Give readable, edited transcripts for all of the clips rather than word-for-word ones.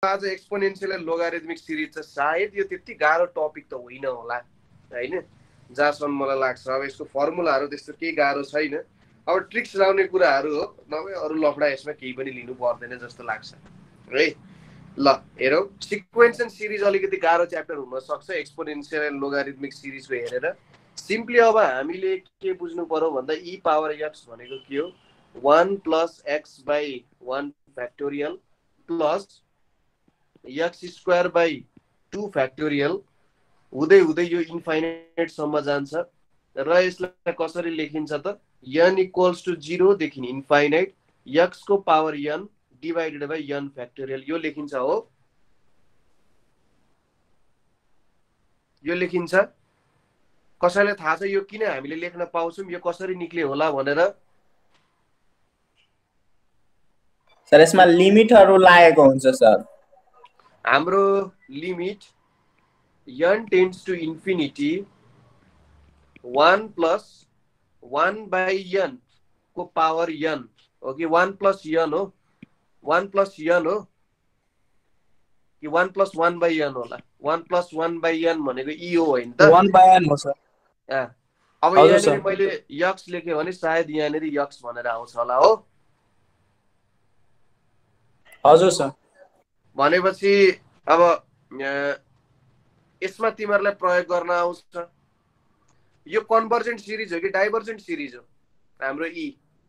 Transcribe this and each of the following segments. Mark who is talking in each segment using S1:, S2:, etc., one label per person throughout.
S1: आज exponential and logarithmic series चाहिँ सायद यो त्यति गाह्रो टपिक त होइन होला हैन, जहाँसम्म मलाई लाग्छ। अब यसको फर्मुलाहरू त्यस्तो केही गाह्रो छैन, अब ट्रिक्स लाउने कुराहरू हो, नभए अरू लफडा यसमा केही पनि लिनु पर्दैन जस्तो लाग्छ है। ल हेरौँ, सिक्वेन्स एन्ड सिरिज अलिकति गाह्रो च्याप्टर हुनसक्छ एक्सपोनेन्शियल एन्ड लोगारिथमिक सिरिजको हेरेर। सिम्पली अब हामीले के बुझ्नु पर्यो भन्दा ई पावर एक्स भनेको के हो, 1 plus x by 1 factorial plus x square by 2 factorial हुँदै हुँदै यो इन्फाइनाइटसम्म जान्छ। र यसलाई कसरी लेखिन्छ त, n इक्वल्स टु 0 देखि इन्फाइनाइट एक्स को power n divided by n factorial, यो लेखिन्छ हो, यो लेखिन्छ। कसैलाई थाहा छ यो किन हामीले लेख्न पाउँछौँ, यो कसरी निक्ले होला भनेर?
S2: सर यसमा लिमिटहरु लागेको हुन्छ सर।
S1: हाम्रो limit n tends to infinity 1 plus 1 by n को पावर n हो कि 1 प्लस n हो, 1 प्लस n हो कि 1 प्लस 1 बाई n होला? 1 प्लस 1 बाई n भनेको e हो होइन त?
S2: 1 बाई n हो सर।
S1: अब यहाँनिर मैले यक्स लेखेँ भने सायद यहाँनिर यक्स भनेर आउँछ होला हो।
S2: हजुर सर।
S1: भनेपछि अब यसमा तिमीहरूलाई प्रयोग गर्न आउँछ, यो कन्भर्जेन्ट सिरिज हो कि डाइभर्जेन्ट सिरिज हो हाम्रो ई?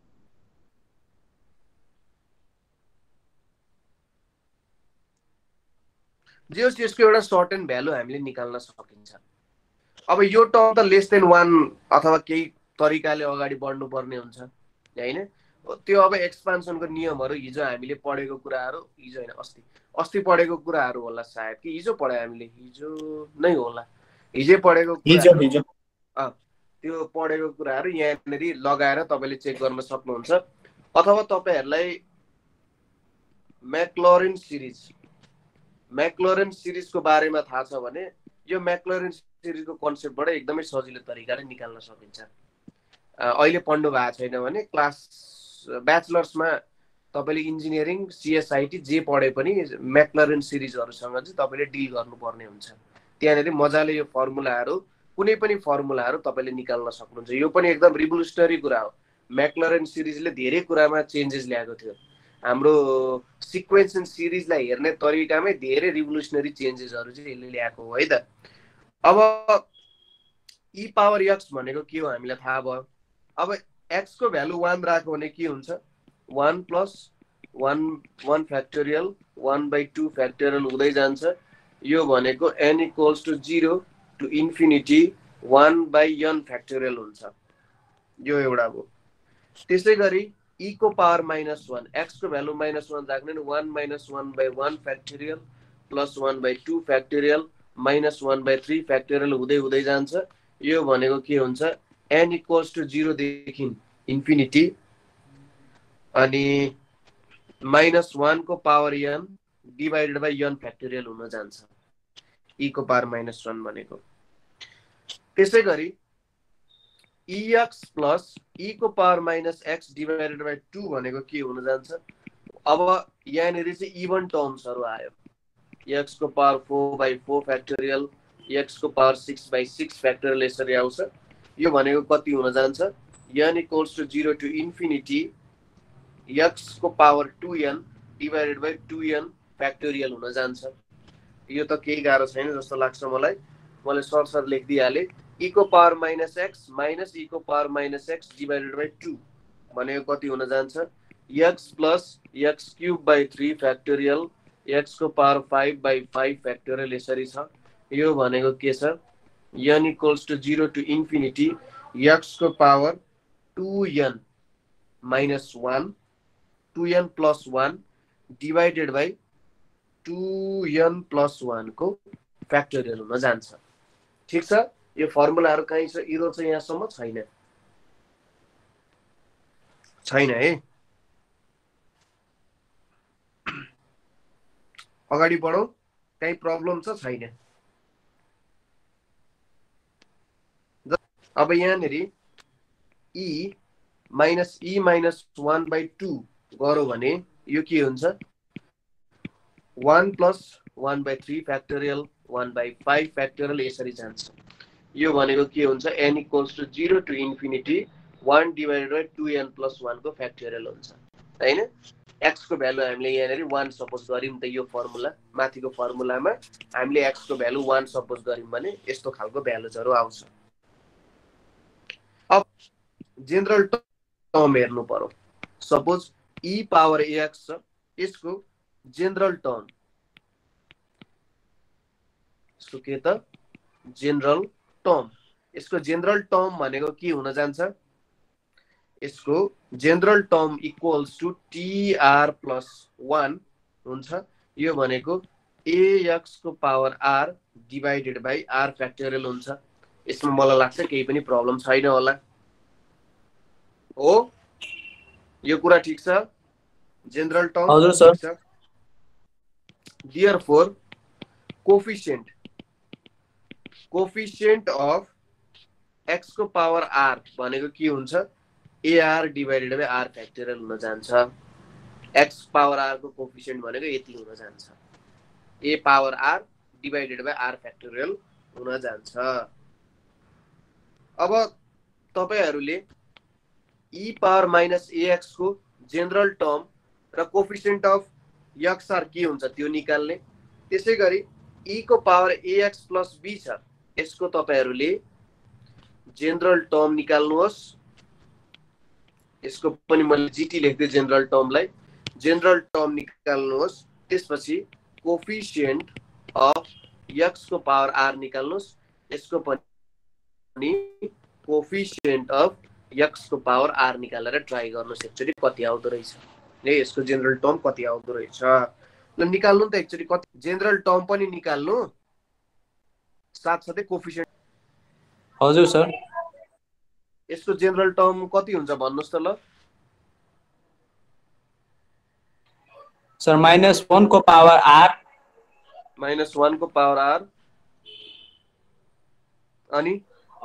S1: जे होस् यसको एउटा सर्टेन भ्यालु हामीले निकाल्न सकिन्छ। अब यो टर्म त लेस देन 1 अथवा केही तरिकाले अगाडि बढ्नु पर्ने हुन्छ हैन। त्यो अब एक्सपान्सनको नियमहरू हिजो हामीले पढेको कुराहरू, हिजो होइन अस्ति पढेको कुराहरू होला सायद, कि हिजो पढे हामीले, हिजो नै होला, हिजो पढेको
S2: हिजो
S1: त्यो पढेको कुराहरू यहाँनिर लगाएर तपाईँले चेक गर्न सक्नुहुन्छ। अथवा तपाईँहरूलाई म्याक्लरेन सिरिजको बारेमा थाहा छ भने यो म्याक्लरेन सिरिजको कन्सेप्टबाट एकदमै सजिलो तरिकाले निकाल्न सकिन्छ। अहिले पढ्नु भएको छैन भने क्लास ब्याचलर्समा तपाईँले इन्जिनियरिङ सिएसआइटी जे पढे पनि म्याक्लरेन सिरिजहरूसँग चाहिँ तपाईँले डिल गर्नुपर्ने हुन्छ। त्यहाँनिर मजाले यो फर्मुलाहरू, कुनै पनि फर्मुलाहरू तपाईँले निकाल्न सक्नुहुन्छ। यो पनि एकदम रिभोल्युसनरी कुरा हो। म्याक्लरेन सिरिजले धेरै कुरामा चेन्जेस ल्याएको थियो। हाम्रो सिक्वेन्स एन्ड सिरिजलाई हेर्ने तरिकामै धेरै रिभोल्युसनरी चेन्जेसहरू चाहिँ यसले ल्याएको हो है त। अब ई पावर एक्स भनेको के हो हामीलाई थाहा भयो। अब एक्स को भ्यालु 1 राख्यो भने के हुन्छ, 1 प्लस 1 फ्याक्टोरियल 1 बाई 2 फ्याक्टोरियल हुँदै जान्छ। यो भनेको n equals to 0 to infinity 1 by n factorial हुन्छ, यो एउटा हो। त्यसै गरी e को पावर -1, x को भ्यालु -1 राख्ने 1 minus 1 by 1 factorial plus 1 by 2 factorial minus 1 by 3 factorial हुँदै हुँदै जान्छ। यो भनेको के हुन्छ, n इक्वल्स टु 0 देखि इन्फिनिटी अनि -1 को power n divided by n factorial हुन जान्छ, e को पावर -1 भनेको। त्यसै गरी ex प्लस e को पावर -x डिभाइडेड बाई 2 भनेको के हुन जान्छ। अब यहाँनिर चाहिँ इभन टर्म्सहरू आयो, x को पावर 4 बाई 4 फ्याक्टोरियल, x को पावर 6 बाई 6 फ्याक्टोरियल यसरी आउँछ। यो भनेको कति हुन जान्छ, n equals to 0 to infinity x को power 2n divided by 2n factorial हुन जान्छ। यो त केही गाह्रो छैन जस्तो लाग्छ मलाई, मैले सरसर लेखिदिइहालेँ। e को पावर -x माइनस e को पावर -x डिभाइडेड बाई 2 भनेको कति हुन जान्छ, x plus x cube by 3 factorial x को पावर 5 बाई 5 फ्याक्टोरियल यसरी छ। यो भनेको के छ, n equals to 0 to infinity x को power 2n minus 1 2n plus 1 divided by 2n plus 1 को फ्याक्टोरियल हुन जान्छ। ठिक छ, यो फर्मुलाहरू कहीँ छ, इरो चाहिँ यहाँसम्म छैन है। अगाडि बढौँ, कहीँ प्रब्लम छ छैन? अब यहाँनिर e माइनस 1 बाई 2 गरौँ भने यो के हुन्छ, 1 प्लस 1/3 फ्याक्टोरियल 1/5 फ्याक्टोरियल यसरी जान्छ। यो भनेको के हुन्छ n equals to 0 to infinity 1 divided by 2n plus 1 को फ्याक्टोरियल हुन्छ हैन। x को भ्यालु हामीले यहाँनेरि 1 सपोज गर्यौं त यो फर्मुला माथिको फर्मुलामा हामीले x को भ्यालु 1 सपोज गर्यौं भने यस्तो खालको भ्यालुजहरु आउँछ। अब जेनरल टर्म हेर्नु पर्यो। सपोज e पावर ax छ, यसको जेनरल टर्म यसको के त जेनरल टर्म, यसको जेनरल टर्म भनेको के हुन जान्छ, यसको general term equals to tr plus 1 हुन्छ। यो भनेको ax को power r divided by r factorial हुन्छ। यसमा मलाई लाग्छ केही पनि प्रब्लम छैन होला हो, यो कुरा ठीक छ। जेनरल टर्म
S2: हजुर सर।
S1: ठीक छ। देयरफोर कोफिसिएन्ट अफ x को पावर r भनेको के हुन्छ ar divided by r factorial हुन जान्छ। x पावर r को कोफिसिएन्ट भनेको यति हुन जान्छ, a power r divided by r factorial हुन जान्छ। अब तपाईहरुले e पावर माइनस ax को जेनरल टर्म र कोफिसिएन्ट अफ x r के हुन्छ त्यो निकाल्ने। त्यसैगरी e को पावर ax प्लस b छ, यसको तपाईहरुले जेनरल टर्म निकाल्नुहोस्। यसको पनि मैले जीटी लेख्दै जेनरल टर्मलाई जेनरल टर्म निकाल्नुहोस्। त्यसपछि कोफिसिएन्ट अफ x को पावर r निकाल्नुहोस्। यसको पनि कोफिसिएन्ट अफ x को पावर r निकालेर ट्राई गर्नुहोस् एक्चुअली कति आउँदो रहेछ, ए यसको जेनरल टर्म कति आउँदो रहेछ। ल निकाल्नु त एक्चुअली कति, जेनरल टर्म पनि निकाल्नु साथसाथै कोफिसिएन्ट।
S2: हजुर सर।
S1: यसको जेनरल टर्म कति हुन्छ भन्नुस् त ल।
S2: सर -1 को पावर r
S1: -1 को पावर r अनि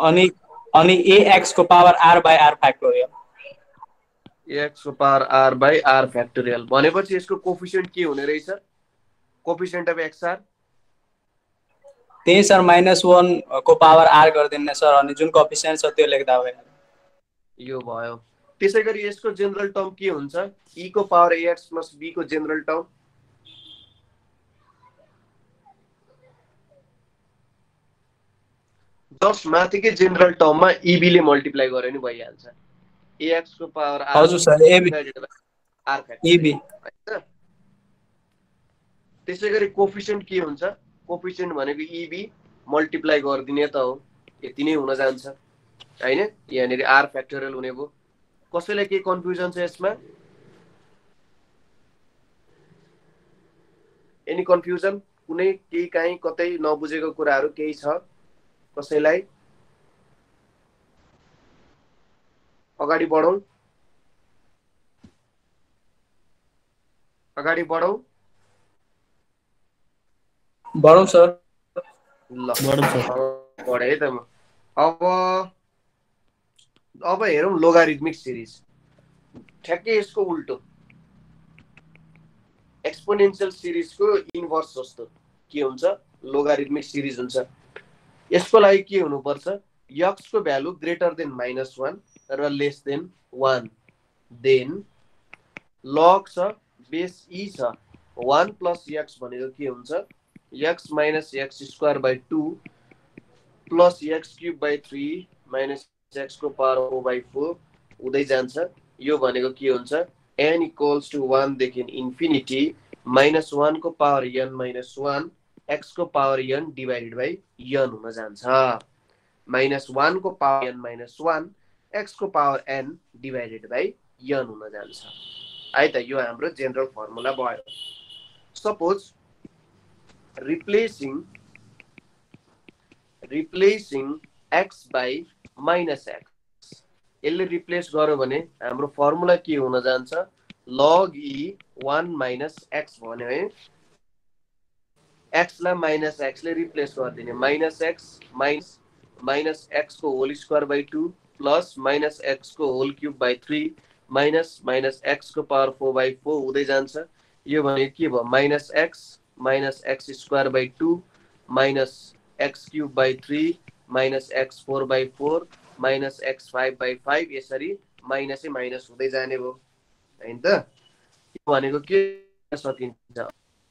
S1: ax
S2: को power r by r factorial,
S1: ax को power r by r factorial भनेपछि यसको कोफिसिएन्ट के हुने रहेछ, कोफिसिएन्ट अफ xr
S2: त्यही सर -1 को पावर r गर्दिने सर, अनि जुन कोफिसिएन्ट छ त्यो लेख्दा भयो। यो
S1: भयो। त्यसैगरी यसको जेनरल टर्म के हुन्छ, e को पावर ax प्लस b को जेनरल टर्म जस्ट माथिकै जेनरल टर्ममा eb ले मल्टिप्लाई गर्यो नि भइहाल्छ। ax को पावर r
S2: हजुर सर ab
S1: r फ्याक्टोरियल। त्यसैगरी कोफिसिएन्ट के हुन्छ, कोफिसिएन्ट भनेको eb मल्टिप्लाई गर्दिने त हो, यति नै हुन जान्छ हैन। यहाँनेरि r फ्याक्टोरियल हुने भो। कसैलाई के कन्फ्युजन छ यसमा, एनी कन्फ्युजन, कुनै केही काहीँ कतै नबुझेको कुराहरु केही छ कसैलाई? अगाडि बढौं
S2: सर।
S1: ल बढे है त म। अब हेरौं लोगारिथमिक सिरिज। ठ्याक्कै यसको उल्टो एक्सपोनेन्शियल सिरिजको इन्भर्स जस्तो के हुन्छ, लोगारिथमिक सिरिज हुन्छ। यसको लागि के हुनु पर्छ, x को भ्यालु ग्रेटर देन -1 र लेस देन 1, देन log छ बेस e छ 1 प्लस x भनेको के हुन्छ x minus x square by 2 plus x cube by 3 minus x को पावर 4/4 हुँदै जान्छ। यो भनेको के हुन्छ n इक्वल्स टु 1 देखि इन्फिनिटी -1 को पावर n माइनस 1 x को power n divided by n हुन जान्छ। -1 को पावर n माइनस 1 x को power n divided by n हुन जान्छ है त। यो हाम्रो जनरल फर्मुला भयो। Suppose replacing x by minus x, यसले रिप्लेस गर्यो भने हाम्रो फर्मुला के हुन जान्छ, log e 1 माइनस x भन्यो है। x लाई माइनस x ले रिप्लेस गरिदिने, माइनस x माइनस x को whole square by 2 plus minus x को whole cube by 3 minus x को पावर 4/4 हुँदै जान्छ। यो भने के भयो minus x square by 2 minus x cube by 3 minus x 4 by 4 minus x 5 by 5 यसरी माइनसै माइनस हुँदै जाने भयो हैन त। यो भनेको के सकिन्छ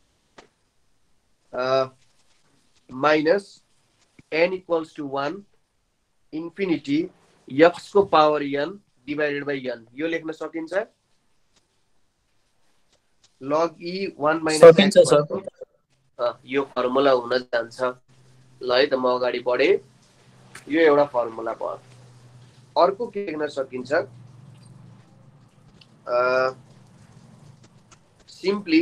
S1: minus n equals to 1 infinity x को power n divided by n यो लेख्न सकिन्छ। log e 1 minus
S2: सकिन्छ
S1: x
S2: सर।
S1: भनेको यो फर्मुला हुन जान्छ। ल है त म अगाडि बढे। यो एउटा फर्मुला भयो। अर्को के लेख्न सकिन्छ simply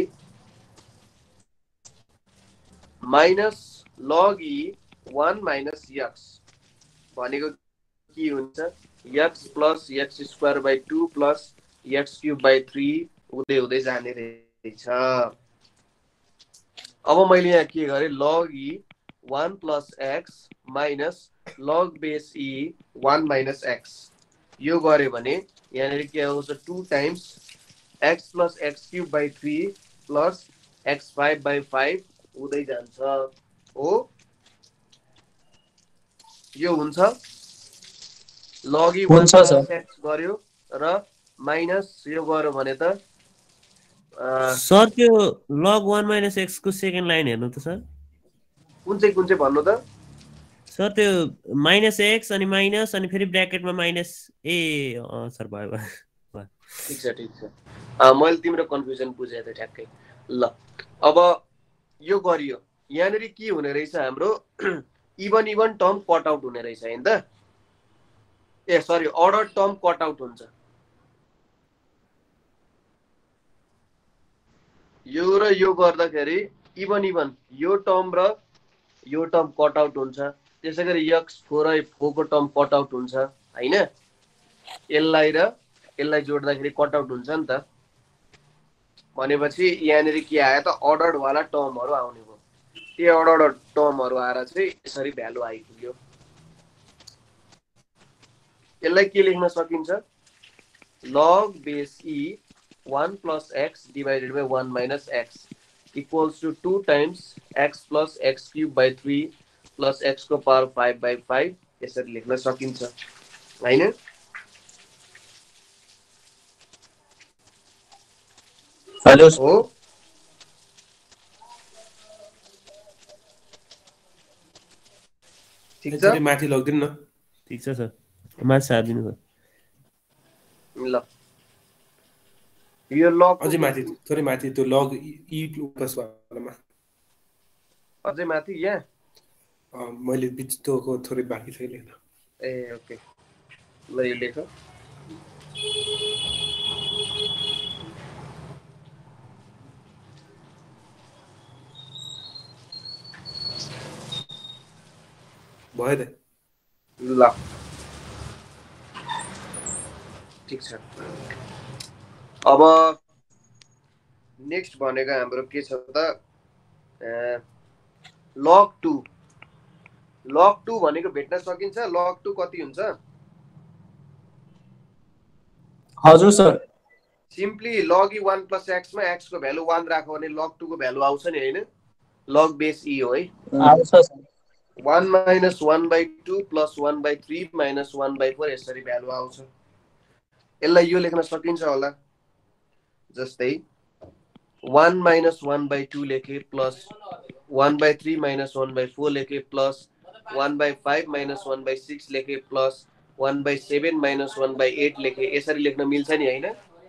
S1: minus log e 1 minus x भनेको के हुन्छ x plus x square by 2 plus x cube by 3 हुँदै हुँदै जाने रहेछ। अब मैले यहाँ के गरेँ log e 1 plus x minus log base e 1 minus x यो गरे भने यहाँनिर के आउँछ 2 times x plus x cube by 3 plus x 5 by 5 हुँदै जान्छ हो। यो हुन्छ log e 1 प्लस एक्स गर्यो र माइनस यो गर्यो भने त
S3: सर त्यो log 1 minus x को सेकेन्ड लाइन हेर्नु त सर।
S1: कुन चाहिँ भन्नु त
S3: सर त्यो माइनस एक्स अनि माइनस अनि फेरि ब्र्याकेटमा माइनस ए सर भयो भयो
S1: ठिक छ मैले तिम्रो कन्फ्युजन बुझेँ त ठ्याक्कै। ल अब यो गरियो यहाँनिर के हुने रहेछ हाम्रो इभन टर्म कट आउट हुने रहेछ हैन त। ए सरी अर्डर टर्म कट आउट हुन्छ। यो र यो गर्दाखेरि इभन यो टर्म र यो टर्म कट आउट हुन्छ। त्यसैगरी x4 को टर्म कट आउट हुन्छ हैन। यसलाई र यसलाई जोड्दाखेरि कट आउट हुन्छ नि त। भनेपछि यहाँनिर के आयो त अर्डर्ड वाला टर्महरु आउने भयो। त्यो अर्डर्ड टर्महरु आएर चाहिँ यसरी भ्यालु आइपुग्यो। यसलाई के लेख्न सकिन्छ log base e 1 plus x divided by 1 minus x equals to 2 times x plus x cube by 3 plus x को पावर 5 by 5 यसरी लेख्न सकिन्छ हैन।
S2: हेलो
S1: हो ठीक छ
S4: माथि लगिदिनु न।
S3: ठीक छ सर माथि सार्दिनु सर।
S1: ल यो लग
S4: अझै माथि थोरै माथि त्यो log e प्लस वालामा
S1: अझै माथि यहाँ
S4: मैले बिच तोको थोरै बाँकी छ लेख्न।
S1: ए ओके ल यो लेख
S4: भयो त।
S1: ल ठीक छ। अब नेक्स्ट भनेको हाम्रो के छ त log 2 भनेको भेट्न सकिन्छ। log 2 कति हुन्छ
S2: हजुर sir.
S1: Simply log e 1 plus x मा x को भ्यालु 1 राख्यो भने log 2 को भ्यालु आउँछ नि हैन। log बेस e हो है।
S2: आउँछ sir.
S1: 1 minus 1 by 2 plus 1 by 3 minus 1 by 4 यसरी भ्यालु आउँछ। यसलाई यो लेख्न सकिन्छ होला जस्तै 1 minus 1 by 2 लेखे प्लस 1 by 3 minus 1 by 4 लेखे प्लस 1 by 5 minus 1 by 6 लेखे प्लस 1 by 7 minus 1 by 8 लेखे यसरी लेख्न मिल्छ नि हैन।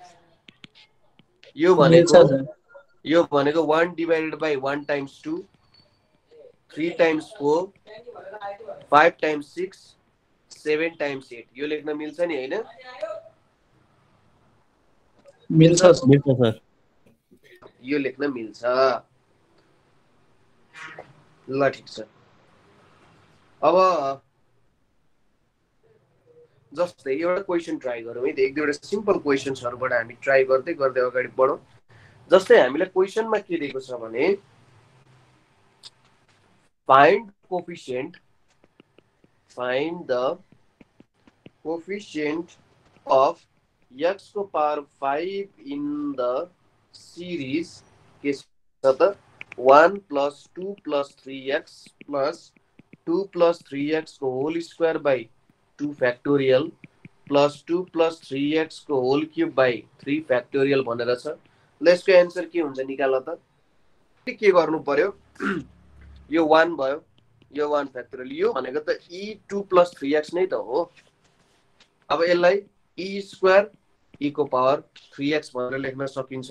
S1: यो भनेको 1 divided by 1 times 2 3 times 4 5 times 6 7 times 8 यो लेख्न मिल्छ नि हैन।
S2: मिल्छ
S3: सर
S1: यो लेख्न मिल्छ। ल ठीक छ। अब जस्तै एउटा क्वेशन ट्राई गरौँ है त। एक दुईवटा सिम्पल क्वेशन्सहरुबाट हामी ट्राई गर्दै गर्दै अगाडि बढौँ। जस्तै हामीलाई क्वेशनमा के दिएको छ भने find the coefficient of x को power 5 in the series के छ त 1 + 2 + 3x + 2 + 3x को whole square by 2 factorial + 2 + 3x को होल क्यूब बाई 3 फ्याक्टोरियल भनेर छ। ल यसको एन्सर के हुन्छ निकाल त। के गर्नु पर्यो, यो 1 भयो, यो 1 फ्याक्टोरियल, यो भनेको त e2 + 3x नै त हो। अब यसलाई e स्क्वायर e को पावर 3x भनेर लेख्न सकिन्छ।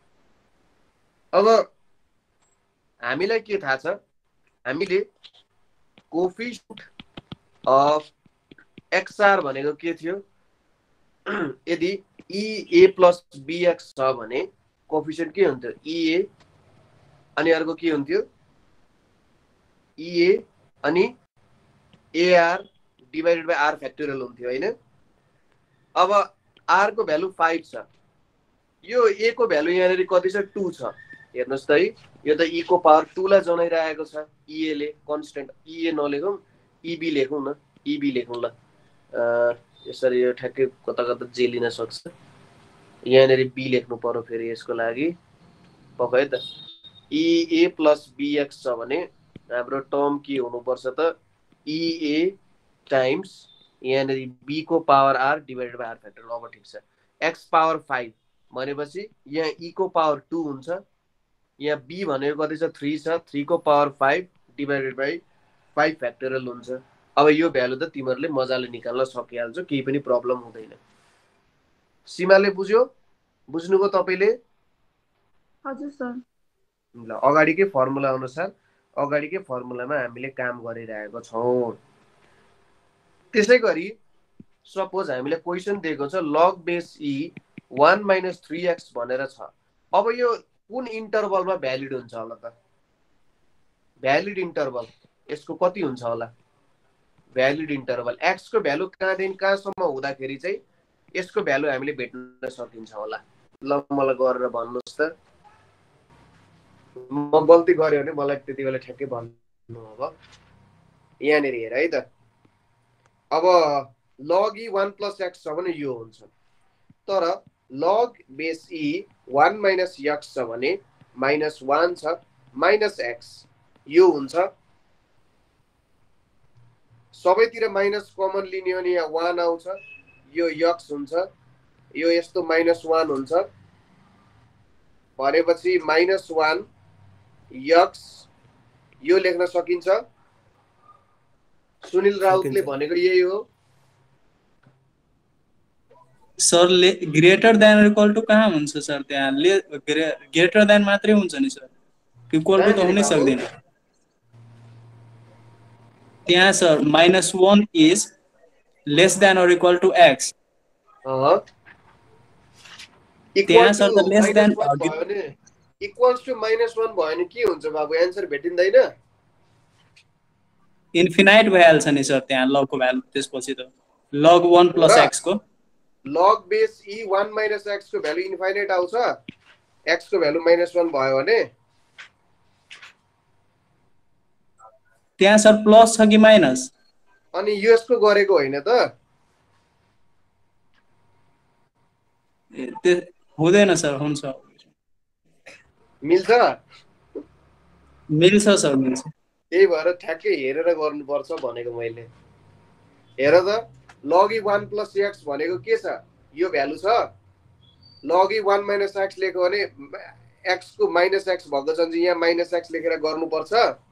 S1: अब हामीलाई के थाहा छ, हामीले कोफिसिएन्ट अफ xr भनेको के थियो, यदि ea + bx छ भने कोफिसिएन्ट के हुन्थ्यो, ea अनि अर्को के हुन्थ्यो, ea अनि ar divided by r factorial हुन्थ्यो हैन। अब r को भ्यालु 5 छ, यो a को भ्यालु यहाँनेरि कति छ, 2 छ। हेर्नुस् त है, यो त e को पावर 2 लाई जनाइरहेको छ, ea ले कन्स्टेन्ट, ea नलेखौँ eb लेखौँ न, eb लेखौँ ल। यसरी यो ठ्याक्कै कता कता जेलिन सक्छ, यहाँनेरि b लेख्नु पर्यो फेरि यसको लागि पक्क है त। ea + bx छ भने हाम्रो टर्म के हुनुपर्छ त, ea टाइम्स यहाँनेरि b को power r divided by r factorial. अब ठिक छ, x पावर 5 भनेपछि यहाँ e को पावर 2 हुन्छ, यहाँ b भनेको कति छ, 3 छ, 3 को पावर 5 डिभाइडेड बाई 5 फ्याक्टोरियल हुन्छ। अब यो भ्यालु त तिमीहरूले मजाले निकाल्न सकिहाल्छौ, केही पनि प्रब्लम हुँदैन। सीमाले बुझ्यो, बुझ्नुभयो तपाईँले?
S5: हजुर सर।
S1: ल अगाडिकै फर्मुला अनुसार अगाडिकै फर्मुलामा हामीले काम गरिरहेको छौँ। त्यसै गरी सपोज हामीलाई क्वेसन दिएको छ लग बेस e 1 - 3x भनेर छ। अब यो कुन इन्टरभलमा भ्यालिड हुन्छ होला त, भ्यालिड इन्टरभल यसको कति हुन्छ होला, भ्यालिड इन्टरभल x को भ्यालु कहाँदेखि कहाँसम्म हुँदाखेरि चाहिँ यसको भ्यालु हामीले भेट्न सकिन्छ होला। ल मलाई गरेर भन्नुहोस् त, म गल्ती गरेँ भने मलाई त्यति बेला ठ्याक्कै भन्नु। अब यहाँनिर हेर है त, अब log e 1 + x छ भने यो हुन्छ, तर log बेस e 1 - x छ भने -1 छ -x यो हुन्छ। सबैतिर माइनस कमन लिने हो भने यहाँ 1 आउँछ, यो x हुन्छ, यो यस्तो -1 हुन्छ भनेपछि -1 x यो लेख्न सकिन्छ। सुनिल राउतले भनेको यही हो
S2: sir. Greater than equal to कहाँ हुन्छ सर, त्यहाँ ग्रेटर देन मात्रै हुन्छ नि सर, इक्वल टु त हुनै सक्दैन त्यहाँ sir. -1 is less than or equal to x, त्यहाँ सर त लेस देन
S1: इक्वल्स टु -1 भयो भने के हुन्छ बाबु, एन्सर भेटिँदैन,
S2: इन्फिनाइट भइहाल्छ नि सर त्यहाँ लग को भ्यालु। त्यसपछि त log 1 + x को
S1: log बेस e 1 - x को भ्यालु इन्फाइनाइट आउँछ, x को भ्यालु -1 भयो भने
S2: त्यहाँ सर प्लस छ कि माइनस,
S1: अनि यसको गरेको होइन त,
S2: हुँदैन सर। हुन्छ,
S1: मिल्छ
S2: मिल्छ सर, मिल्छ।
S1: त्यही भएर ठ्याक्कै हेरेर गर्नुपर्छ भनेको मैले। हेर त, log e 1 + x भनेको के छ, यो भ्यालु छ। log e 1 - x लेख्यो भने x को -x भएको छ भने यहाँ -x लेखेर गर्नुपर्छ।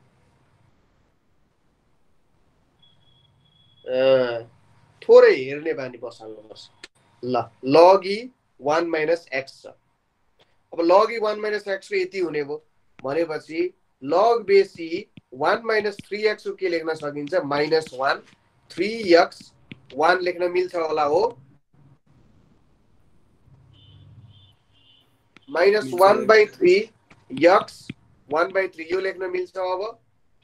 S1: थोरै हेर्ने बानी बसाल्नुपर्छ। ल log e 1 - x छ। अब log e 1 - x को यति हुने भयो भनेपछि log बेस e 1 - 3x को के लेख्न सकिन्छ, -1 3x 1 लेख्न मिल्छ होला हो, -1/3 x 1/3 यो लेख्न मिल्छ। अब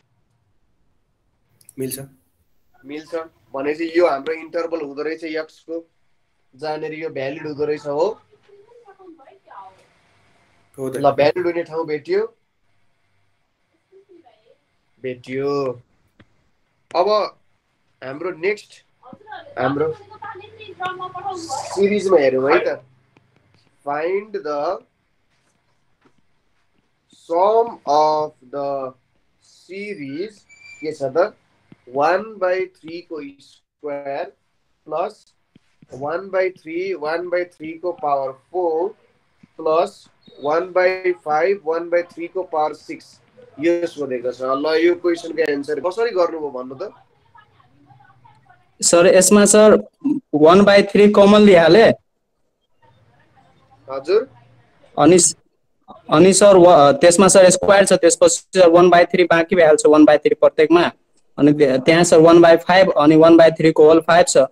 S1: मिल्छ भनेपछि यो हाम्रो इन्टरभल हुँदो रहेछ x को, जहाँनेर यो भ्यालिड हुँदो रहेछ हो। ल भ्यालिड हुने ठाउँ भेटियो। अब हाम्रो नेक्स्ट हाम्रो सिरिजमा हेरौँ है त, find the sum of the series के छ त 1/3 को स्क्वायर प्लस 1/3 1/3 को पावर 4 प्लस 1/5 1/3 को पावर 6 यो सोधेको छ। ल यो क्वेसनको एन्सर कसरी गर्नुभयो भन्नु त?
S2: सर यसमा सर 1/3 कमन लिहाले
S1: हजुर
S2: अनि सर त्यसमा सर स्क्वायर छ, त्यसपछि सर 1/3 बाँकी भइहाल्छ 1/3 प्रत्येकमा, अनि त्यहाँ सर 1/5 अनि 1/3 को होल 5 छ।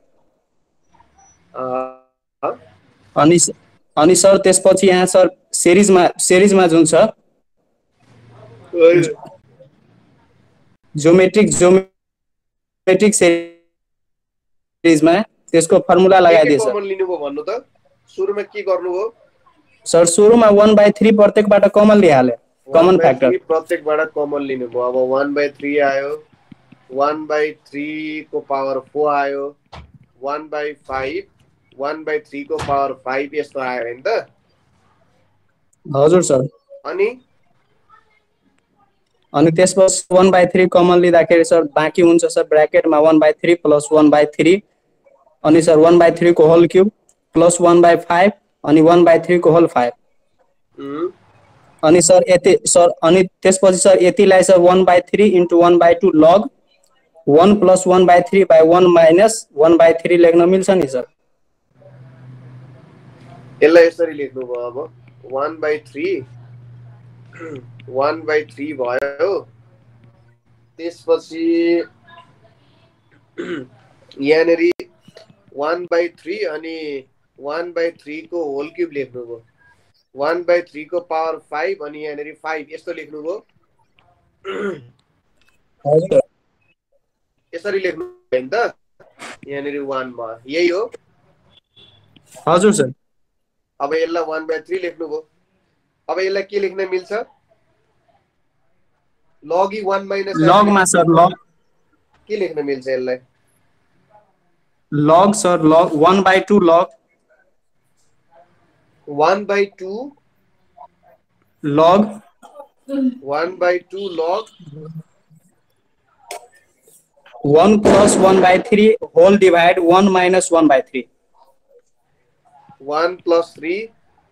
S2: अनि सर त्यसपछि यहाँ सर सिरिजमा जुन छ ज्योमेट्रिक सिरिजमा त्यसको फर्मुला लगाइदिए सर।
S1: कमन लिनुभयो भन्नु त? सुरुमा के गर्नुभयो?
S2: सर सुरुमा 1/3 प्रत्येकबाट कमन लिहाले, कमन फ्याक्टर
S1: प्रत्येकबाट कमन लिनुभयो। अब 1/3 आयो, 1/3 को पावर 4 आयो, 1/5 1/3 को पावर 5 यस्तो आयो हैन त?
S2: हजुर सर। अनि त्यसपछि 1/3 कमन लिँदाखेरि सर बाँकी हुन्छ सर ब्र्याकेटमा 1/3 प्लस 1/3 अनि सर 1/3 को होल क्यूब प्लस 1/5 अनि 1/3 को होल 5 अनि सर यति सर, अनि त्यसपछि सर यतिलाई sir 1/3 into 1/2 log 1 plus 1/3 by 1 minus 1/3 लेख्न मिल्छ नि सर?
S1: यसलाई यसरी लेख्नु भयो। अब 1/3 1/3 भयो, त्यसपछि यहाँनेरि 1/3 अनि 1/3 को होल क्यूब लेख्नुभयो, 1/3 को पावर 5 अनि यहाँनेरि 5 यस्तो लेख्नुभयो। यसरी लेख्नु भयो नि त? यहाँनेरि 1 भयो, यही हो?
S2: हजुर सर।
S1: अब यसलाई 1/3 लेख्नुभयो। अब यसलाई के लेख्न मिल्छ? log 1 minus
S2: लगमा सर लग
S1: के लेख्न मिल्छ यसलाई?
S2: Log sir log 1/2 log
S1: 1/2
S2: log
S1: 1/2 log
S2: 1 plus 1/3 whole divide 1 minus 1/3
S1: 1 plus 3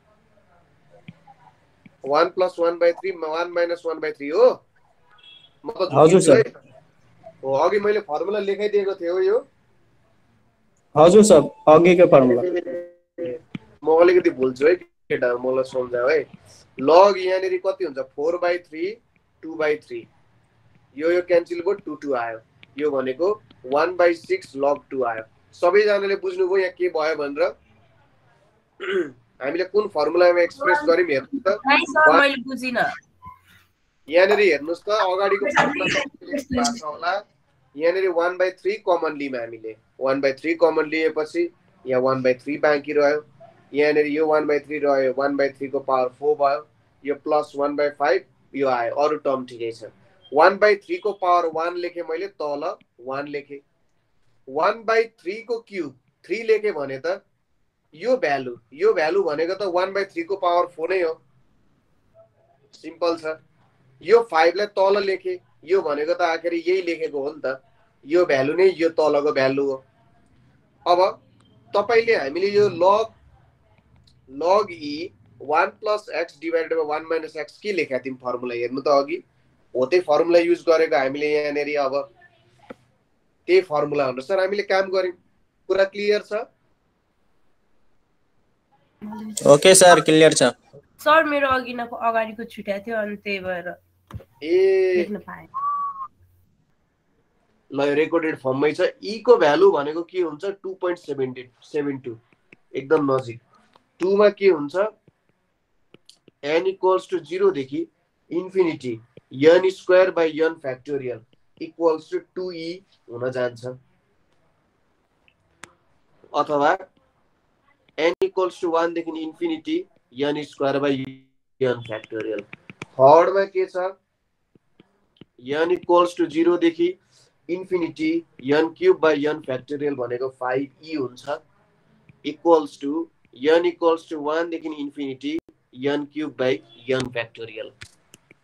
S1: 1 plus 1/3 1 minus 1/3 हो?
S2: हजुर सर।
S1: हो, अघि मैले फर्मुला लेखाइदिएको थिएँ हो यो?
S2: हजुर सर, अघिको फर्मुला
S1: म अलिकति भुल्छु है केटा, मलाई सम्झाऊ है। लग यहाँनेरि कति हुन्छ? 4/3 2/3 यो क्यान्सल भयो, 2 2 आयो, यो भनेको 1/6 log 2 आयो। सबैजनाले बुझ्नुभयो यहाँ के भयो भनेर? हामीले कुन फर्मुलामा एक्सप्रेस गर्यौं हेर्नु त?
S6: मैले बुझिन।
S1: यहाँनेरि हेर्नुस् त, अगाडिको फर्मुला होला। यहाँनेरि 1/3 कमन लियौं हामीले, 1/3 कमन लिएपछि यहाँ 1/3 बाँकी रह्यो, यहाँनेरि यो 1/3 रह्यो, 1/3 को पावर 4 भयो, यो प्लस 1/5 यो आयो, अरु टर्म ठिकै छ। 1/3 को पावर 1 लेखे मैले, तल 1 लेखे। 1/3 को क्यूब 3 लेखे भने त यो भ्यालु भनेको त 1/3 को पावर 4 नै हो, सिम्पल छ। यो 5 लाई तल लेखे, यो भनेको त आखिर यही लेखेको हो नि त, यो भ्यालु नै यो तलको भ्यालु हो। अब तपाईले हामीले यो log e 1 plus x divided by 1 minus x के लेखेका थियौं फर्मुला हेर्नु त? अघि हो त्यही फर्मुला युज गरेको हामीले यहाँनेरि। अब त्यही फर्मुला अनुसार हामीले काम गर्यौं। कुरा क्लियर छ?
S2: ओके सर, क्लियर छ
S6: सर। मेरो अगाडिको छुट्या थियो अनि त्यही भएर लेख्न पाएँ।
S1: ल रेकर्डेड फर्ममै छ। e को भ्यालु भनेको के हुन्छ? 2.72 एकदम नजिक। 2 मा के हुन्छ? n equals to 0 देखि infinity n square by n factorial equals to 2e हुन जान्छ, अथवा n equals to 1 देखि infinity n square by n factorial. Third मा के छ? n equals to 0 देखि infinity n cube by n factorial भनेको 5e हुन्छ, equals to n equals to 1 देखि infinity n cube by n factorial.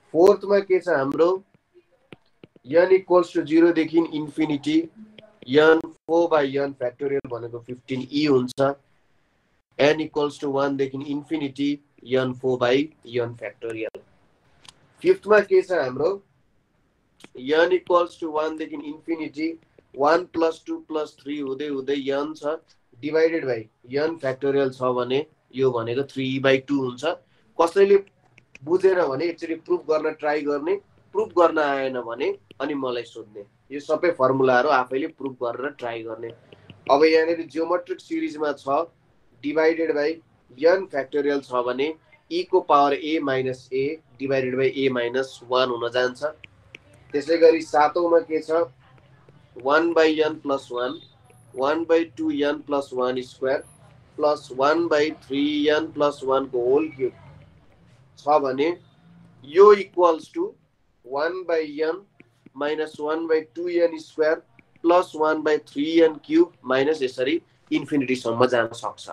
S1: फोर्थमा के छ हाम्रो n इक्वल्स टु 0 देखि infinity n 4 by n factorial भनेको 15e हुन्छ n इक्वल्स टु 1 देखि infinity n 4 by n factorial फिफ्थमा के छ हाम्रो n इक्वल्स टु 1 देखि इन्फिनिटी 1 + 2 + 3 हुँदै हुँदै n छ डिवाइडेड बाइ n फ्याक्टोरियल छ भने यो भनेको 3/2 हुन्छ कसैले बुझेन भने एकचोटी प्रुफ गर्न ट्राई गर्ने प्रुफ गर्न आएन भने अनि मलाई सोध्ने यो सबै फर्मुलाहरु आफैले प्रुफ गरेर ट्राई गर्ने अब यहाँनेरि जियोमेट्रिक सिरिजमा छ डिवाइडेड बाइ n फ्याक्टोरियल छ भने e को power a - a divided by a - 1 हुन जान्छ त्यसैगरी सातौंमा के छ 1/n + 1 1/2n + 1 square plus 1/3n + 1 को होल क्यूब छ भने यो equals to 1/n - 1/2n square plus 1/3n cube minus यसरी इन्फिनिटी सम्म जान सक्छ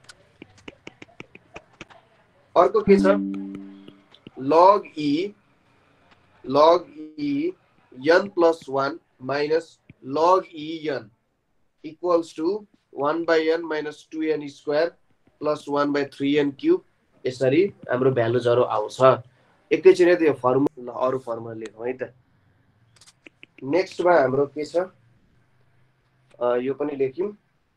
S1: अर्को के छ log e n + 1 minus log e n equals to 1/n - 2n square plus 1/3n cube यसरी हाम्रो भ्यालुजहरु आउँछ एकैछिन त्यो फर्मुला अरु फर्मुला लेखौं है त नेक्स्टमा हाम्रो के छ यो पनि लेख्यौं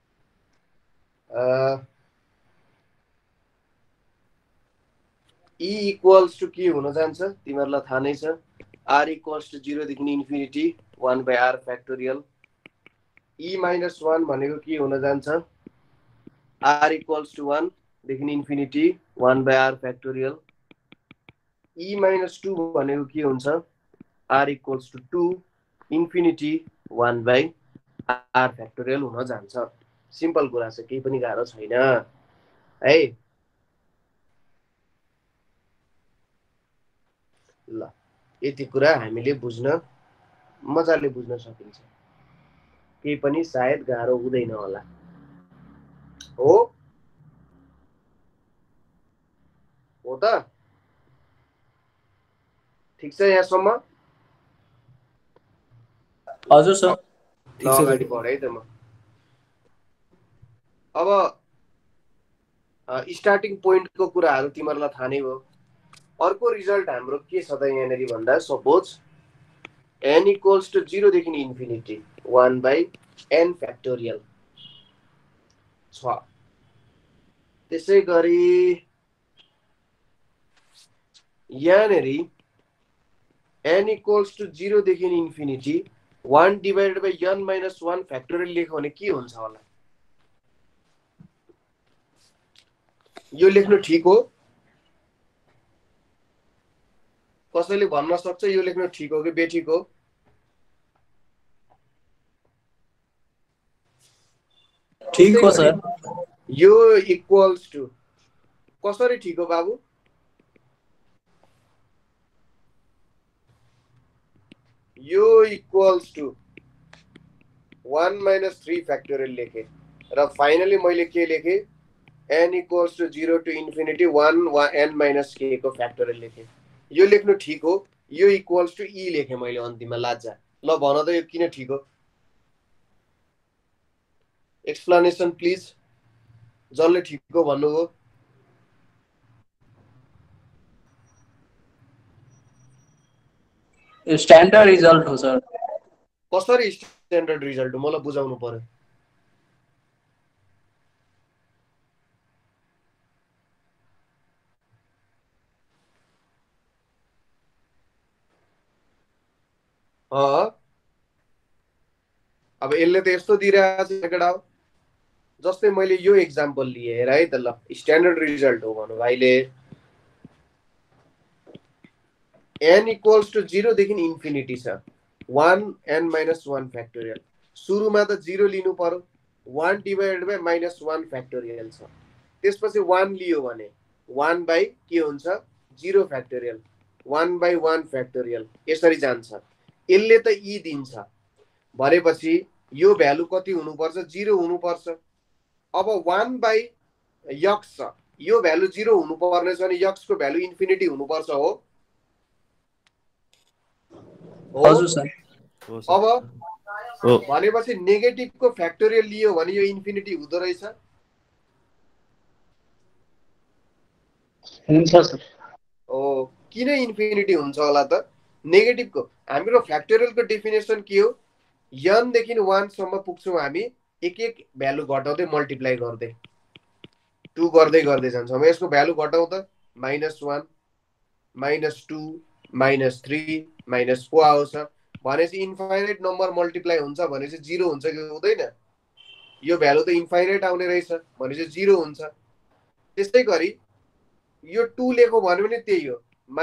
S1: e equals to के हुन जान्छ तिमीहरुलाई थाहा नै छ r equals to 0 देखि इन्फिनिटी 1/r फ्याक्टोरियल e - 1 भनेको के हुन जान्छ r equals to 1 देखि इन्फिनिटी 1/r फ्याक्टोरियल e - 2 भनेको के हुन्छ r equals to 2 infinity 1/r factorial हुन जान्छ सिम्पल कुरा छ केही पनि गाह्रो छैन है ल यति कुरा हामीले बुझ्न मजाले बुझ्न सकिन्छ केही पनि सायद गाह्रो हुँदैन होला हो त ठीक छ यहाँसम्म
S2: हजुर सर
S1: ल अगाडि बढे है त म अब स्टार्टिङ पोइन्टको कुराहरु तिमीहरुलाई थाहा नै भयो अर्को रिजल्ट हाम्रो के छ त यहाँनेरि भन्दा सपोज n equals to 0 देखि इन्फिनिटी 1/n फ्याक्टोरियल छ त्यसैगरी यहाँनेरि n equals to 0 देखि infinity 1 divided by n minus 1 factorial लेख्यो भने के हुन्छ होला यो लेख्नु ठीक हो कसैले भन्न सक्छ यो लेख्नु ठीक हो कि बेठिक हो
S2: ठीक हो सर
S1: यो इक्वल्स टु कसरी ठीक हो बाबु यो इक्वल्स टु 1 - 3 फ्याक्टोरियल लेखे र फाइनली मैले के लेखे n equals to 0 to infinity 1 n minus k को फ्याक्टोरियल लेखे यो लेख्नु ठीक हो यो इक्वल्स टु e लेखे मैले अन्तिममा लाजा ल भन त यो किन ठीक हो एक्सप्लेनेसन प्लिज जसले ठीक हो भन्नु हो
S2: स्ट्यान्डर्ड रिजल्ट हो सर
S1: कसरी स्ट्यान्डर्ड रिजल्ट हो मलाई बुझाउनु पर्यो अब यसले त यस्तो दिइरहेछ केटा हो जस्तै मैले यो एक्जाम्पल लिए हेर है त ल स्ट्यान्डर्ड रिजल्ट हो भनौँ भाइले n equals to 0 देखि इन्फिनिटी छ 1 n minus 1 फ्याक्टोरियल सुरुमा त 0 लिनु पर्यो 1 डिवाइडेड बाइ -1 फ्याक्टोरियल छ त्यसपछि 1 लियो भने 1 बाइ के हुन्छ 0 फ्याक्टोरियल 1/1 फ्याक्टोरियल यसरी जान्छ यसले त e दिन्छ भनेपछि यो भ्यालु कति हुनुपर्छ 0 हुनुपर्छ अब 1/x छ यो भ्यालु 0 हुनुपर्ने छ भने x को भ्यालु इन्फिनिटी हुनुपर्छ हो हो
S2: हजुर सर
S3: हो सर।
S1: अब
S3: हो
S1: भनेपछि नेगेटिभको फ्याक्टोरियल लियो भने यो इन्फिनिटी हुँदो रहेछ।
S2: हुन्छ सर
S1: ओ किन इन्फिनिटी हुन्छ होला त? नेगेटिभको हाम्रो फ्याक्टोरियलको डेफिनेसन के हो? n देखि 1 सम्म पुग्छौँ हामी, एक एक भ्यालु घटाउँदै मल्टिप्लाई गर्दै 2 गर्दै गर्दै जान्छौँ। यसको भ्यालु घटाउँदा -1 -2 -3 -4 आउँछ। भनेपछि इन्फाइनाइट नम्बर मल्टिप्लाई हुन्छ भनेपछि 0 हुन्छ कि हुँदैन? यो भ्यालु त इन्फाइनाइट आउने रहेछ भनेपछि 0 हुन्छ। त्यस्तै गरी यो 2 लेखौँ भन्यो भने त्यही हो,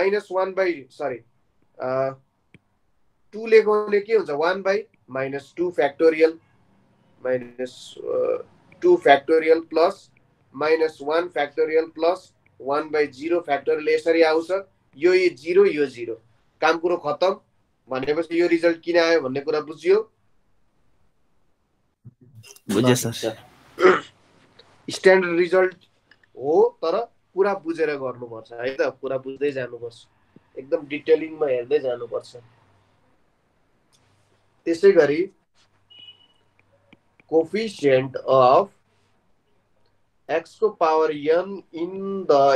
S1: -2 लेखौँ भने के हुन्छ? 1/-2 factorial -2 factorial plus -1 factorial plus 1/0 factorial, यसरी आउँछ। यो 0 यो 0, काम कुरो खतम। भनेपछि यो रिजल्ट किन आयो भन्ने कुरा बुझ्यो?
S3: बुझ्यो सर।
S1: स्ट्यान्डर्ड रिजल्ट हो, तर पुरा बुझेर गर्नुपर्छ है त, पुरा बुझ्दै जानुपर्छ, एकदम डिटेलिङमा हेर्दै जानुपर्छ। त्यसै गरी कोफिसिएन्ट अफ x को power n in the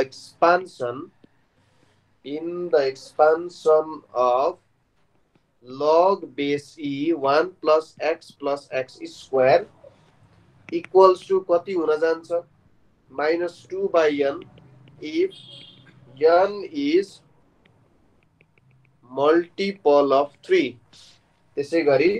S1: expansion of log base e 1 plus x square equals to कति हुन जान्छ? -2/n if n is multiple of 3. त्यसै गरी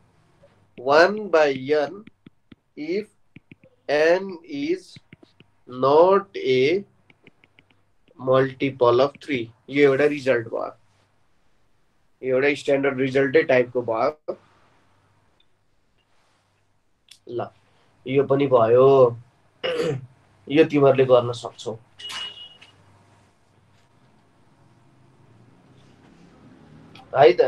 S1: 1/n if n is not a multiple of 3. यो एउटा result भयो, यो एउटा स्ट्यान्डर्ड रिजल्टै टाइपको भयो। ल यो पनि भयो, यो तिमीहरूले गर्न सक्छौ। है त।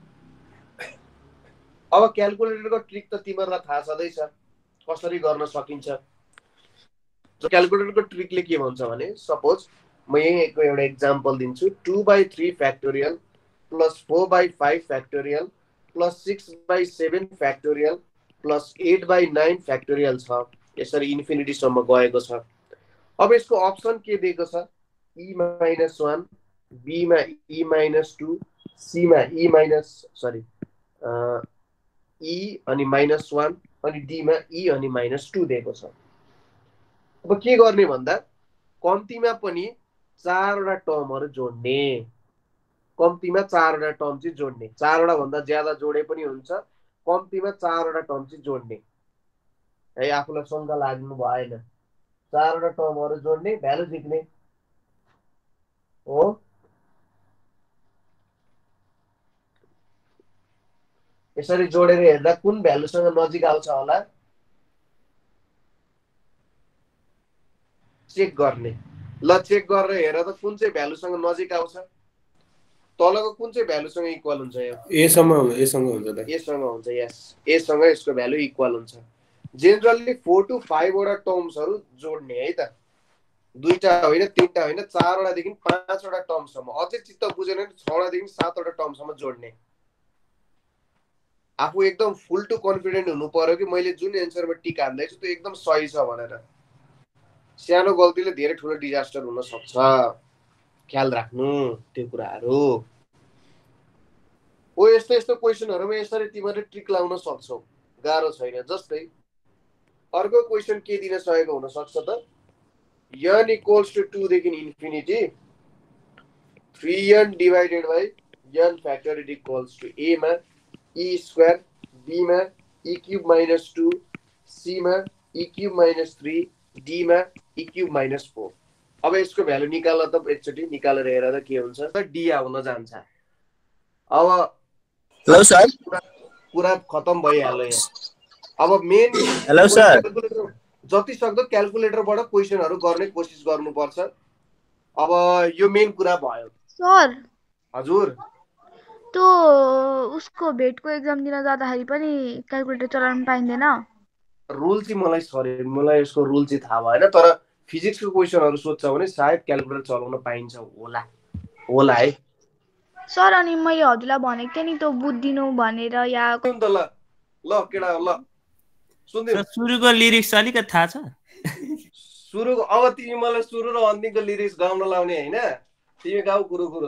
S1: अब क्यालकुलेटरको ट्रिक त तिमीहरूलाई थाहा छँदैछ कसरी गर्न सकिन्छ। क्यालकुलेटरको ट्रिकले के भन्छ भने, सपोज म यहीँको एउटा इक्जाम्पल दिन्छु। 2/3 factorial plus 4/5 factorial plus 6/7 factorial plus 8/9 factorial छ। यसरी इन्फिनिटीसम्म गएको छ। अब यसको अप्सन के दिएको छ? e-1, b-मा e-2, c-मा e अनि -1 अनि d-मा e अनि -2 दिएको छ। अब के गर्ने भन्दा कम्तीमा पनि 4 वटा टर्महरू जोड्ने, कम्तीमा 4 वटा टर्म चाहिँ जोड्ने। 4 वटा भन्दा ज्यादा जोडे पनि हुन्छ, कम्तीमा 4 वटा टर्म चाहिँ जोड्ने है। आफूलाई शङ्का लाग्नु भएन। 4 वटा टर्महरू जोड्ने, भ्यालु झिक्ने हो। यसरी जोडेर हेर्दा कुन भ्यालुसँग नजिक आउँछ होला चेक गर्ने। ल चेक गरेर हेर त कुन चाहिँ भ्यालुसँग नजिक आउँछ। तलको कुन चाहिँ भ्यालुसँग इक्वल हुन्छ? यो
S4: एसँग हुन्छ त।
S1: एसँग हुन्छ। यस, एसँग यसको भ्यालु इक्वल हुन्छ। जेनरली 4 to 5 वटा टर्म्सहरू जोड्ने है त। 2टा होइन, 3टा होइन, 4 वटादेखि 5 वटा टर्मसम्म। अझै चित्त बुझेन भने 6 वटादेखि 7 वटा टर्मसम्म जोड्ने। आफू एकदम फुल टु कन्फिडेन्ट हुनु पर्यो कि मैले जुन एन्सरमा टिक हान्दैछु त्यो एकदम सही छ भनेर। सानो गल्तीले धेरै ठुलो डिजास्टर हुन सक्छ, ख्याल राख्नु त्यो कुराहरू हो। यस्तो यस्तो क्वेसनहरुमा यसरी तिमीहरूले ट्रिक लाउन सक्छौ, गाह्रो छैन। जस्तै अर्को क्वेसन के दिन सकेको हुन सक्छ त? n इक्वल्स टु 2 देखि infinity 3n divided by n factorial equals to a मा e स्क्वायर, b मा e क्यूब माइनस 2, c मा e क्यूब माइनस 3, d मा e क्यूब माइनस 4। अब यसको भ्यालु निकाल त, एकचोटी निकालेर हेर त के हुन्छ। d आउन जान्छ। अब
S2: हेलो सर,
S1: कुरा खतम भइहाल्यो यहाँ। अब मेन
S2: हेलो सर,
S1: क्यालकुलेटर जति सक्दो क्यालकुलेटरबाट क्वेसनहरु गर्ने कोसिस गर्नुपर्छ। अब यो मेन कुरा भयो।
S5: सर
S1: हजुर,
S5: त्यो उसको भेटको एक्जाम दिन जाँदाखेरि पनि क्यालकुलेटर चलाउन पाइँदैन?
S1: रुल चाहिँ मलाई यसको रुल चाहिँ थाहा भएन, तर फिजिक्सको क्वेसनहरु सोध्छ भने सायद क्यालकुलेटर चलाउन पाइन्छ होला है।
S5: सर अनि मैले हजुरलाई भनेको थिएँ नि त्यो बुझिदिनु भनेर या
S1: सुन त ल ल केटा ल सुन्दिन
S3: सर सुरुको लिरिक्स अलिकति थाहा छ
S1: सुरुको अब तिमी मलाई सुरु र अन्तिमको लिरिक्स गाउन लाउने होइन तिमी गाउ कुरो कुरो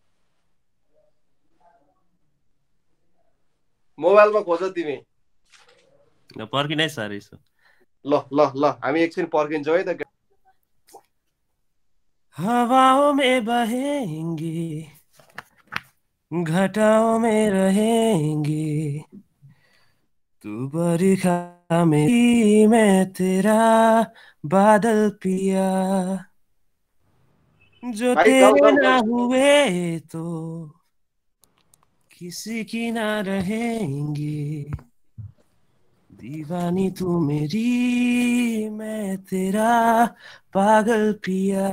S1: मोबाइलमा खोज तिमी
S3: पर्खिनै सर यसो
S1: ल ल ल हामी एकछिन पर्खिन्छौँ है त
S3: हवाओं में बहेंगी घटाओं में रहेंगी तू बरखा में मैं तेरा बादल पिया जो
S1: भाइ गाउ
S3: तेरे
S1: गाउ
S3: ना
S1: गाउ
S3: हुए तो किसी की ना रहेंगी दीवानी तू मेरी मैं तेरा पागल पिया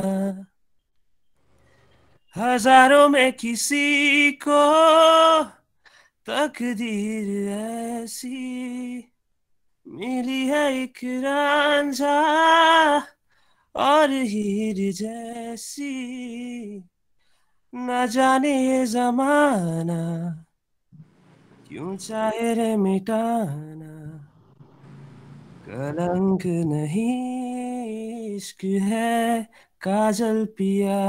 S3: हजारों में किसी को तकदीर ऐसी मिली है एक रांझा और हीर जैसी न जाने ये जमाना क्यों चाहे रे मिटाना कलंक नहीं इश्क है काजल पिया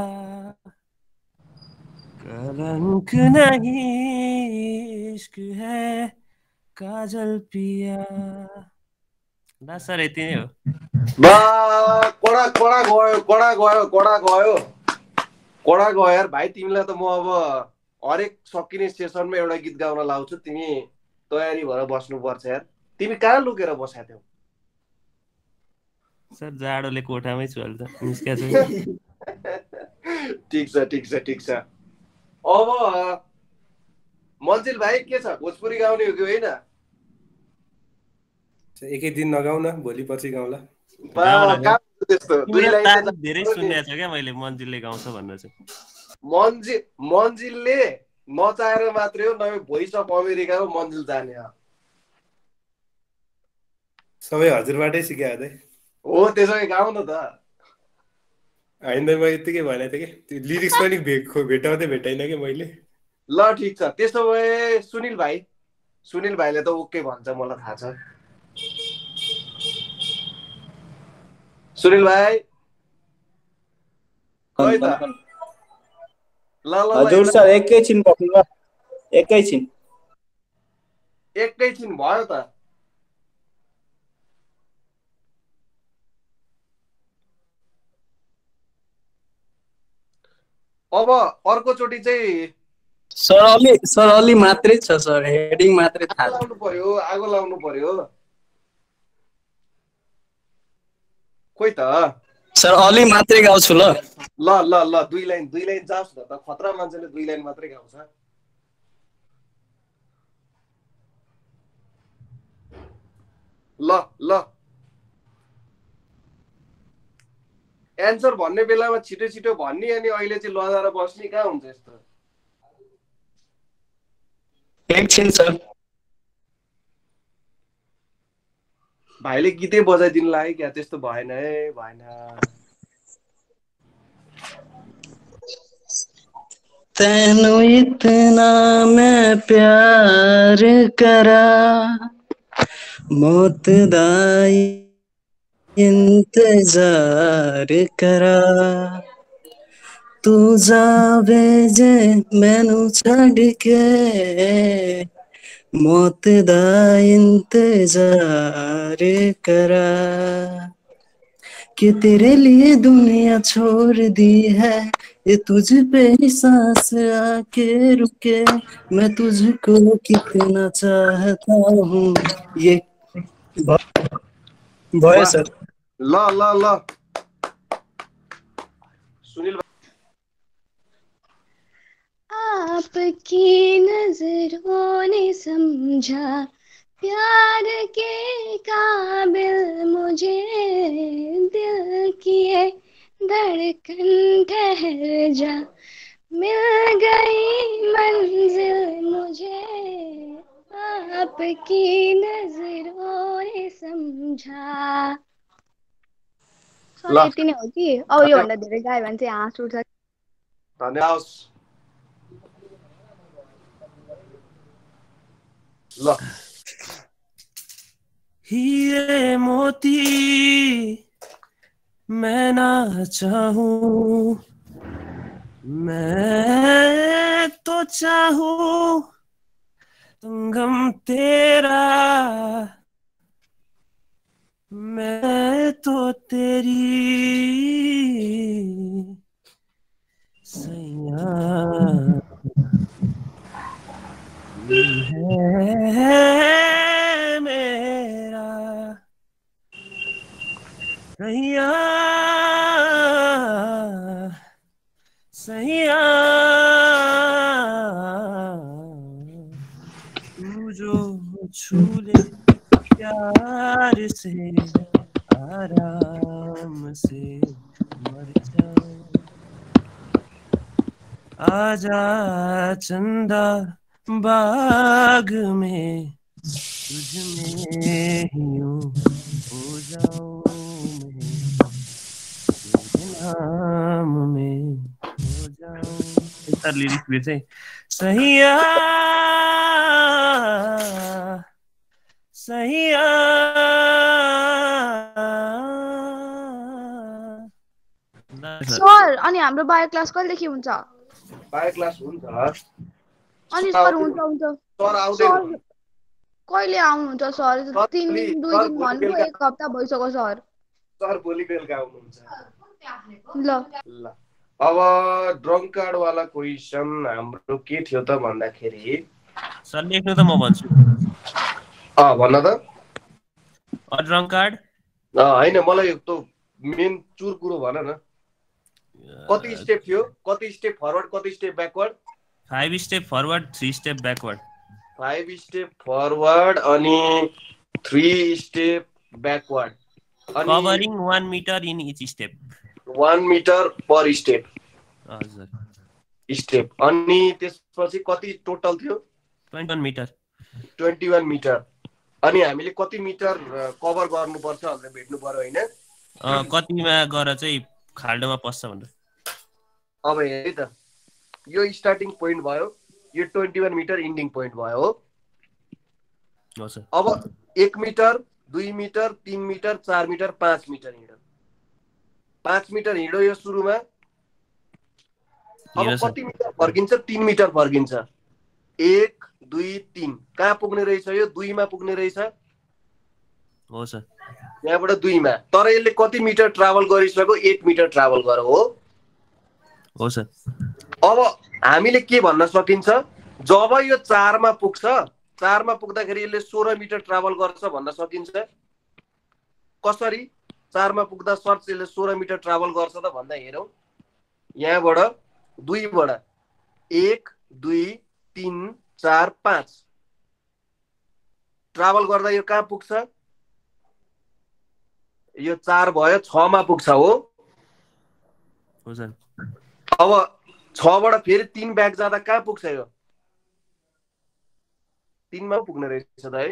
S3: कलंक नहीं इश्क है काजल पिया ल सर यति नै हो
S1: बा कडा कडा गयो कडा गयो कडा गयो कडा गयो यार भाइ तिमीलाई त म अब हरेक सकिने सेसनमा एउटा गीत गाउन लाउँछु तिमी तयारी भएर बस्नुपर्छ यार तिमी कहाँ लुकेर बसेका थियौ
S3: सर जाडोले कोठामै छु अहिले त निस्किया छु
S1: ठिक छ ठिक छ ठिक छ अब मन्जिल भाइ के छ भोजपुरी गाउने हो कि होइन
S4: एकै दिन नगाउन भोलि पर्सि गाउँला
S1: बा कहाँ त्यस्तो दुई
S3: तिमीलाई
S1: लाइन
S3: तारिफ धेरै सुनेको छ क्या मैले मन्जिलले गाउँछ भनेर चाहिँ
S1: मन्जिलले नचाहेर मात्रै हो नभए भोइस अफ अमेरिकाको मन्जिल जाने
S4: सबै हजुरबाटै सिक्या
S1: हो त्यसो भए गाउँ न त
S4: होइन म यतिकै भनेको थिएँ कि त्यो लिरिक्स पनि भेटाउँदै भेटाइन कि मैले
S1: ल ठिक छ त्यसो भए सुनिल भाइले त ओके भन्छ मलाई थाहा छ सुनिल भाइ खै त ल ल
S2: हजुर
S1: ल
S2: सर एकैछिन बस्नु ल एकैछिन
S1: एकैछिन भयो त अब अर्कोचोटि चाहिँ
S2: सर अलि मात्रै छ सर हेडिङ मात्रै थाहा छ
S1: आगो लाउनु पर्यो खोइ त
S2: सर अलि मात्रै गाउँछु ल
S1: ल ल ल दुई लाइन जाओस् न त खतरा मान्छेले 2 लाइन मात्रै गाउँछ ल ल एन्सर भन्ने बेलामा छिटो छिटो भन्ने अनि अहिले चाहिँ लजाएर बस्ने कहाँ हुन्छ यस्तो
S2: एकछिन सर
S1: भाइले गीतै बजाइदिनु लाग्यो क्या त्यस्तो भएन है भएन
S2: तेनू इतना मैं प्यार करा मौत दा इंतजार करा तू जावे जे मैनू छड़ के मौत दा इंतजार करा कि तेरे लिए दुनिया छोड़ दी है ये तुझ पे ही सांस आके रुके मैं तुझको कितना चाहता हूँ ये भयो सर
S1: ल ल ल सुनिल
S5: आपकी नजरों ने समझा प्यार के काबिल मुझे दिल की ये धड़कन ठहर जा मिल गई मंजिल मुझे आपकी नजरों ने समझा सर यति नै हो कि अब योभन्दा धेरै गायो भने चाहिँ हाँस उठ्छ
S1: धन्यवाद ल
S3: हीरे मोती मैं ना चाहूं, मैं तो चाहूं संगम तेरा, मैं तो तेरी सैया है मेरा सैया, सैया तू जो छू ले प्यार से आराम से मर जाऊं, आजा चंदा बाग में तुझ में ही यूं हो जाऊं मैं, तेरे नाम में हो जाऊं। सर लिरिक्स भी चाहिँ सैया सैया
S5: सर अनि हाम्रो बायो क्लास कहिलेदेखि हुन्छ?
S1: बायो क्लास हुन्छ
S5: अनि सर हुन्छ
S1: सर आउँदैन
S5: सर कहिले आउनुहुन्छ सर? 3 दिन 2 दिन भन्नु 1 हप्ता भइसक्यो सर।
S1: सर भोलि बेलुका आउनुहुन्छ।
S5: ल
S1: ल अब ड्रङ्क कार्ड वाला क्वेसन हाम्रो के थियो त भन्दाखेरि
S3: सर लेख्नु त म भन्छु।
S1: भन्न त
S3: ड्रङ्क कार्ड
S1: होइन मलाई त्यो मेन चुर कुरो भन न। कति स्टेप थियो? कति स्टेप फरवर्ड कति step backward?
S3: 5 step forward 3 step backward.
S1: 5 step forward अनि 3 step backward.
S3: Covering 1 metre in each step.
S1: 1 metre per step.
S3: हजुर
S1: स्टेप। अनि त्यसपछि कति टोटल थियो?
S3: 21 मिटर।
S1: 21 मिटर। अनि हामीले कति मिटर कभर गर्नुपर्छ भनेर भेट्नु पर्यो होइन?
S3: कतिमा गएर चाहिँ खाल्डोमा पस्छ भनेर।
S1: अब हेरि त यो स्टार्टिङ पोइन्ट भयो, यो 21 मिटर इन्डिङ पोइन्ट भयो हो
S3: सर।
S1: अब 1 metre 2 metre 3 metre 4 metre 5 metre हिँड्यो। 5 मिटर हिँड्यो यो सुरुमा। अब कति मिटर फर्किन्छ? 3 मिटर फर्किन्छ। 1 2 3 कहाँ पुग्ने रहेछ? यो 2 मा पुग्ने रहेछ
S3: हो सर।
S1: यहाँबाट 2 मा। तर यसले कति मिटर ट्राभल गरिसक्यो? 8 मिटर ट्राभल गर्यो
S3: हो सर।
S1: अब हामीले के भन्न सकिन्छ? जब यो 4 मा पुग्छ, 4 मा पुग्दाखेरि यसले 16 मिटर ट्राभल गर्छ भन्न सकिन्छ। कसरी 4 मा पुग्दा सर्च यसले 16 मिटर ट्राभल गर्छ त भन्दा हेरौँ। यहाँबाट 2 बाट 1 2 3 4 5 ट्राभल गर्दा यो कहाँ पुग्छ? यो 4 भयो 6 मा पुग्छ हो
S3: सर।
S1: अब 6 बाट फेरि 3 ब्याक जाँदा कहाँ पुग्छ? यो 3 मा पुग्ने रहेछ त है।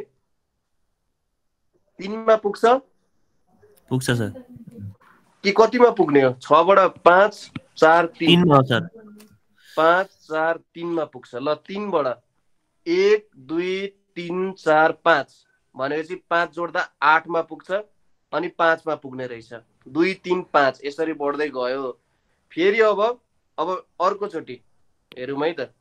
S1: 3 मा पुग्छ
S3: सर
S1: कि कतिमा पुग्ने हो? 6 बाट 5 4 3
S3: मा सर।
S1: 5 4 3 मा पुग्छ। ल 3 बाट 1 2 3 4 5 भनेपछि 5 जोड्दा 8 मा पुग्छ अनि 5 मा पुग्ने रहेछ। 2 3 5 यसरी बढ्दै गयो। फेरि अब अर्को चोटि हेरौँ है त।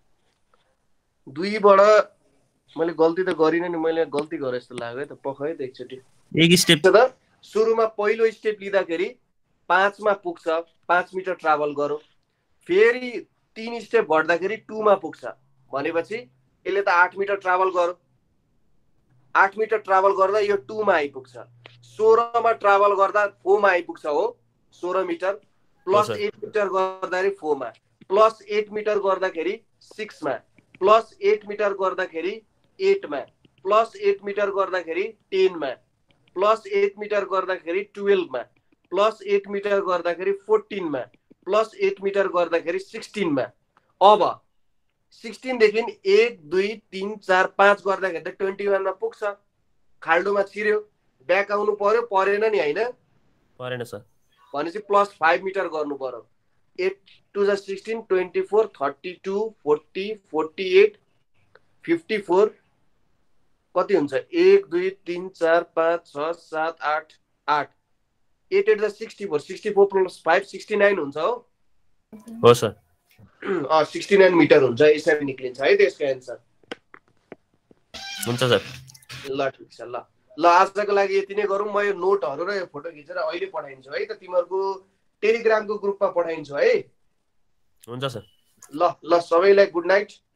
S1: 2 बाट मैले गल्ती त गरिनँ नि, मैले गल्ती गरे जस्तो लाग्यो है त। पख है त एकचोटि।
S3: एक स्टेप
S1: त सुरुमा पहिलो स्टेप लिँदाखेरि 5 मा पुग्छ, 5 मिटर ट्राभल गरौँ। फेरि 3 स्टेप बढ्दाखेरि 2 मा पुग्छ भनेपछि यसले त 8 मिटर ट्राभल गरौँ। 8 मिटर ट्राभल गर्दा यो 2 मा आइपुग्छ। 16 मा ट्राभल गर्दा 4 मा आइपुग्छ हो। 16 मिटर प्लस 8 मिटर गर्दाखेरि 4 मा, प्लस 8 मिटर गर्दाखेरि 6 मा, प्लस 8 मिटर गर्दाखेरि 8 मा, प्लस 8 मिटर गर्दाखेरि 10 मा, प्लस 8 मिटर गर्दाखेरि 12 मा, प्लस 8 मिटर गर्दाखेरि 14 मा, प्लस 8 मिटर गर्दाखेरि 16 मा। अब 16 देखि 1 2 3 4 5 गर्दाखेरि त 21 मा पुग्छ। खाल्डोमा छिर्यो, ब्याक आउनु पर्यो, परेन नि हैन?
S3: परेन सर।
S1: भनेपछि प्लस 5 मिटर गर्नु पर्यो। 8 2 16 24 32 40 48 54 कति हुन्छ 1 2 3 4 5 6 7 8 8 8 8 64 64 + 5 69 हुन्छ
S3: हो सर
S1: 69 मिटर हुन्छ यसरी निक्लिन्छ है त्यसको एन्सर
S3: हुन्छ सर
S1: ल ठिक छ ल ल आजको लागि यति नै गरौँ म यो नोटहरु र यो फोटो खिचेर अहिले पठाइन्छु है त तिमीहरुको टेलिग्रामको ग्रुपमा पठाइन्छु है
S3: हुन्छ सर
S1: ल ल सबैलाई गुड नाइट